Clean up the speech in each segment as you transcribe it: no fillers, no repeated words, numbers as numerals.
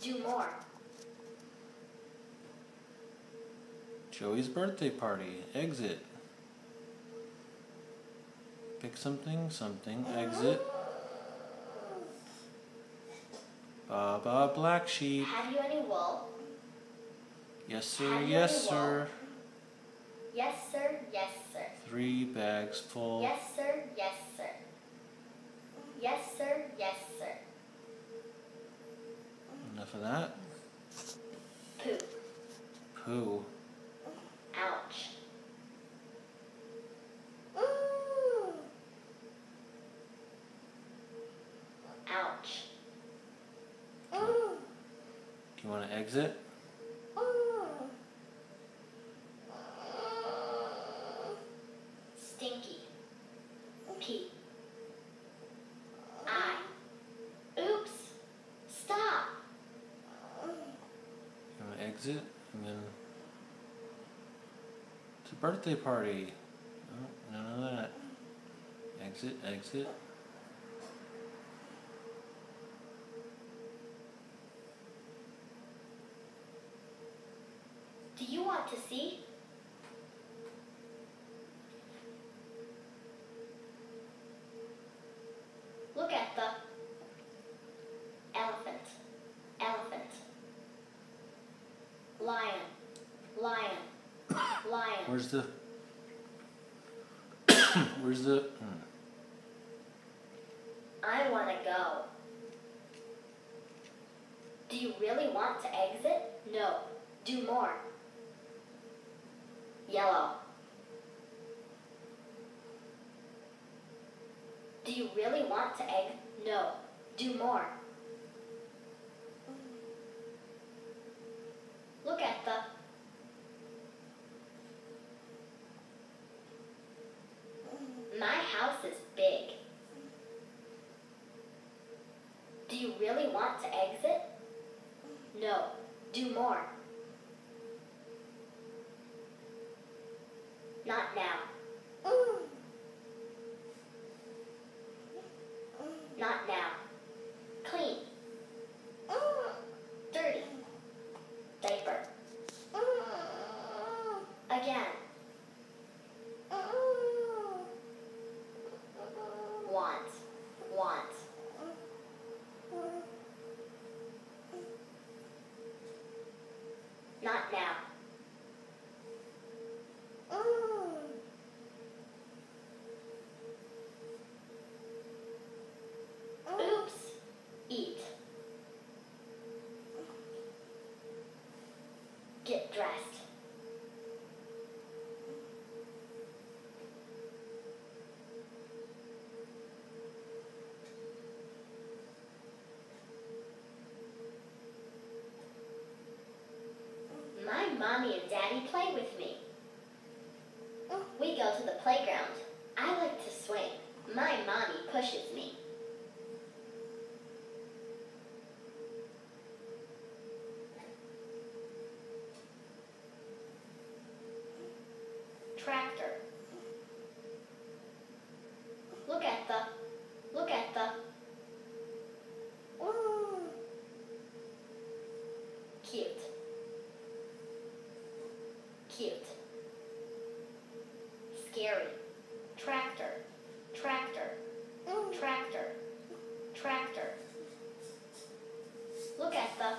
Do more. Joey's birthday party. Exit. Pick something, something, exit. Baba Black Sheep. Have you any wool? Yes sir, Have you yes any sir. wool? Yes sir, yes sir. 3 bags full. Yes sir, yes sir. Yes sir, yes sir. Enough of that. Poop. Poo. Ouch. Ouch. Do you want to exit? Stinky. Pee. I. Oops. Stop. You want to exit? And then it's a birthday party. Oh, none of that. Exit, exit. Do you want to see? Look at the elephant. Elephant. Lion. Lion. Lion. Where's the... Where's the... I want to go. Do you really want to exit? No. Do more. Yellow. Do you really want to exit? No. Do more. Look at the... My house is big. Do you really want to exit? No. Do more. Not now. Not now. Clean. Dirty. Diaper. Again. Want. Want. Not now. Oops. Eat. Get dressed. My mommy and daddy play with me. We go to the playground. I like to swing. My mommy pushes me. Tractor. Look at the... Cute. Cute. Scary. Tractor. Tractor. Tractor. Tractor. Look at the...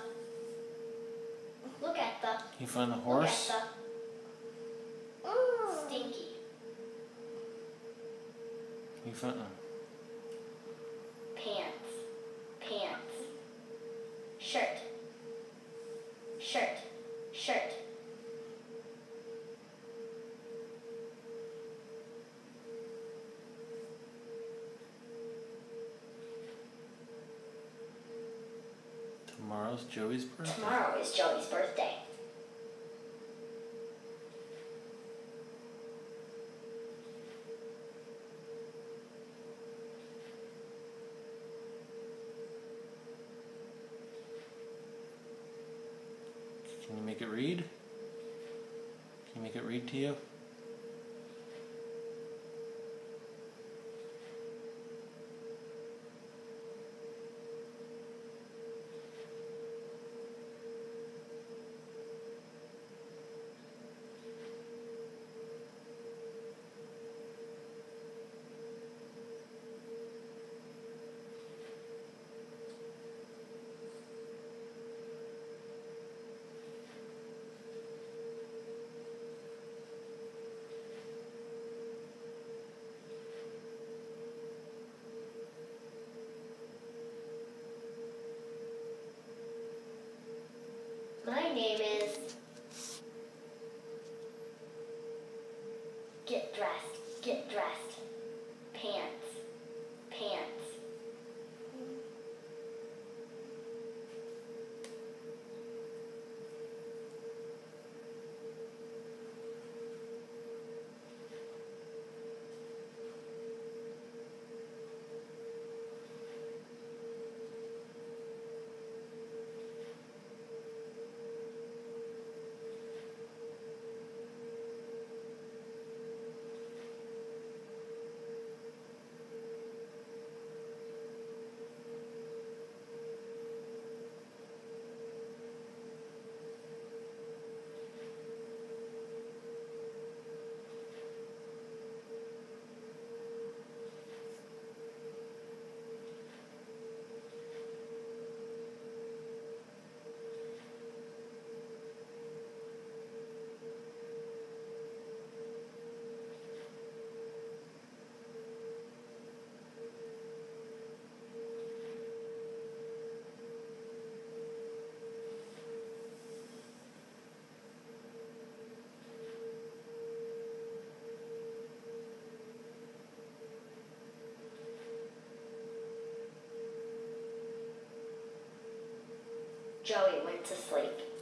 You find the Look horse? at the... Stinky. You find... Pants. Pants. Shirt. Shirt. Shirt. Tomorrow's Joey's birthday. Tomorrow is Joey's birthday. Can you make it read? Can you make it read to you? My name is... Get dressed, get dressed. Pants, pants. Joey went to sleep.